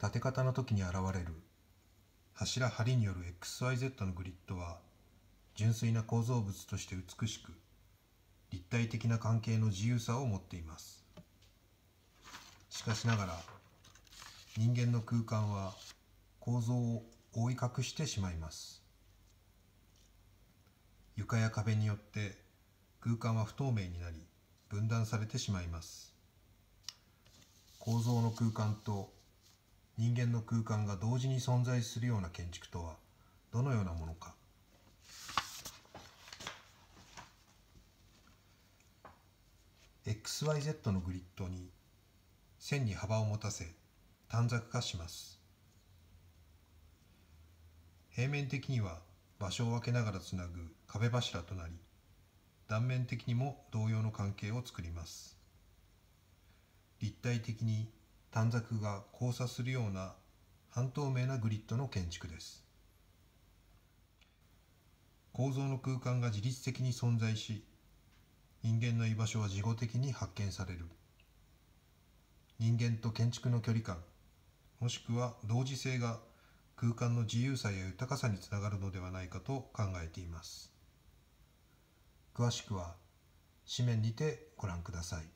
建て方の時に現れる柱梁による XYZ のグリッドは純粋な構造物として美しく立体的な関係の自由さを持っています。しかしながら人間の空間は構造を覆い隠してしまいます。床や壁によって空間は不透明になり分断されてしまいます。構造の空間と人間の空間が同時に存在するような建築とはどのようなものか。XYZ のグリッドに線に幅を持たせ短冊化します。平面的には場所を分けながらつなぐ壁柱となり、断面的にも同様の関係を作ります。立体的に短冊が交差するような半透明なグリッドの建築です。構造の空間が自律的に存在し、人間の居場所は事後的に発見される。人間と建築の距離感、もしくは同時性が空間の自由さや豊かさにつながるのではないかと考えています。詳しくは紙面にてご覧ください。